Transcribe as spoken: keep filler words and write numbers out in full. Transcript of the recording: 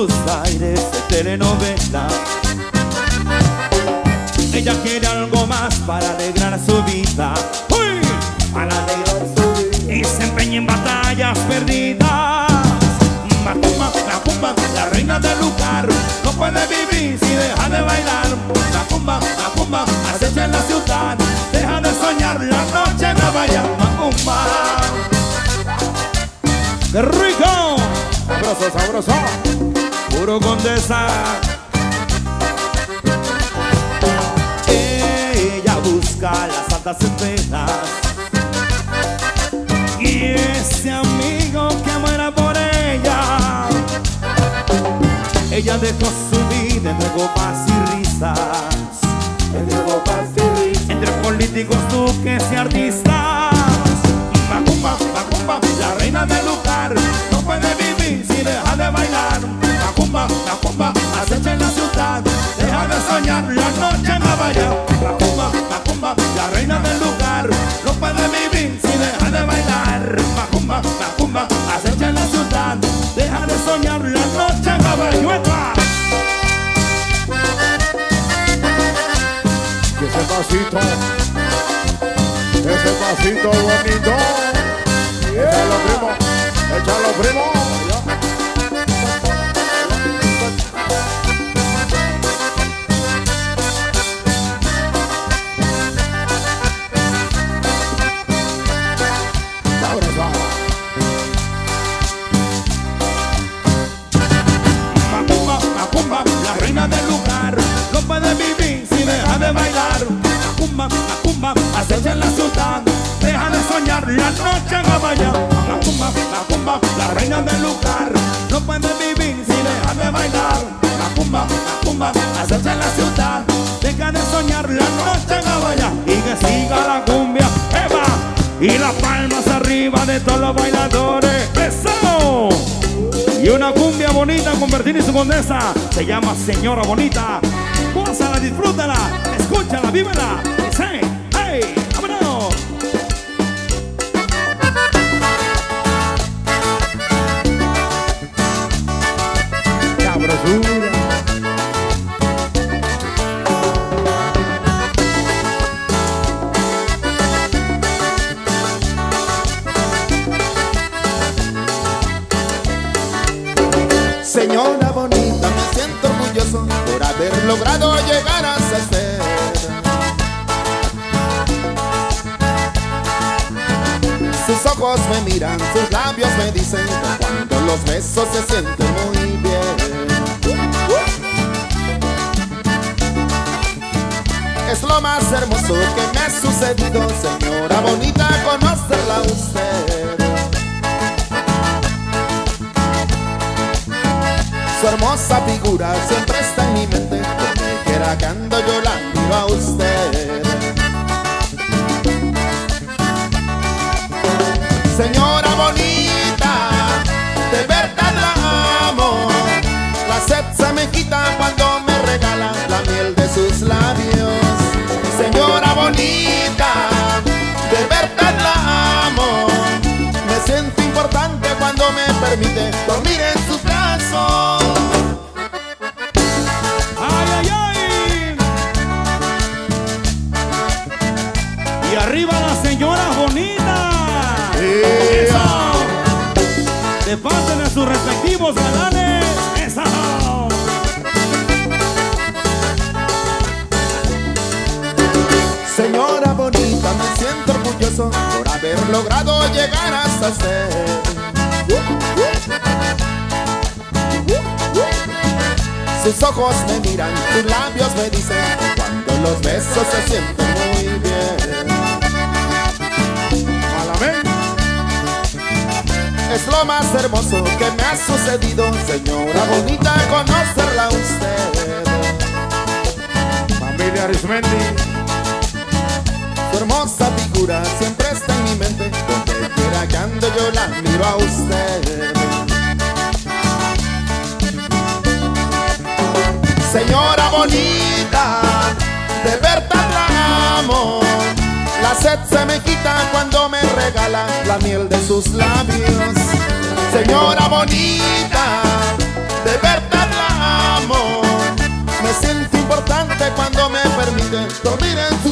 sus aires de telenovela. Ella quiere algo más para alegrar su vida. ¡Uy! Para alegrar su vida. Y se empeña en batallas perdidas. Macumba, Macumba, la reina del lugar, no puede vivir si deja de bailar. Macumba, Macumba, acecha en la ciudad, deja de soñar la noche no vaya. Macumba. ¡Qué rico! Sabroso, sabroso. Puro Condesa. Ella busca las altas esferas y ese amigo que muera por ella. Ella dejó su vida entre copas y risas, entre copas y risas, entre políticos, duques y artistas. Macumba, Macumba, la reina del lugar, no puede vivir si deja de bailar. Macumba, Macumba, acecha en la ciudad, deja de soñar la noche no vaya. Macumba, Macumba, la reina del lugar, no puede vivir si deja de bailar. Macumba, Macumba, acecha en la ciudad, deja de soñar la noche no vaya. Y ese pasito, ese pasito bonito, échalo primo, échalo primo. Macumba, Macumba, la reina del lugar, no puede vivir si deja de bailar. Macumba, Macumba, acecha en la ciudad, deja de soñar la noche no vaya. Macumba, Macumba, la reina del lugar, no puede vivir si deja de bailar. Macumba, Macumba, acecha en la ciudad, deja de soñar la noche no vaya. Y que siga la cumbia, ¡eva! Y las palmas arriba de todos los bailadores. ¡Eso! Y una cumbia bonita con Bertín y su Condesa, se llama Señora Bonita. Gózala, disfrútala, escúchala, vívela. Dice, ¡hey! ¡Vámonos! Sabrosura. Señora bonita, me siento orgulloso por haber logrado llegar hasta ser. Sus ojos me miran, sus labios me dicen que cuando los besos se sienten muy bien. Es lo más hermoso que me ha sucedido, señora bonita, conocerla a usted. Su hermosa figura siempre está en mi mente, donde quiera que ando yo la miro a usted. Señora bonita, de verdad la amo. La sed se me quita cuando me regala la miel de sus labios. Señora bonita, de verdad la amo. Me siento importante cuando me permite dormir en sus brazos. Y arriba las señoras bonitas. Yeah. Eso. De parte de sus respectivos galanes. Eso. Señora bonita, me siento orgulloso por haber logrado llegar hasta usted. Sus ojos me miran, sus labios me dicen cuando los besos se sienten muy bien. Es lo más hermoso que me ha sucedido, señora bonita, conocerla a usted. Familia Arismendi. Su hermosa figura siempre está en mi mente, donde quiera que ando yo la miro a usted. Señora bonita, de verdad la amo. La sed se me quita cuando me regala la miel de sus labios. Señora bonita, de verdad importante cuando me permite dormir en su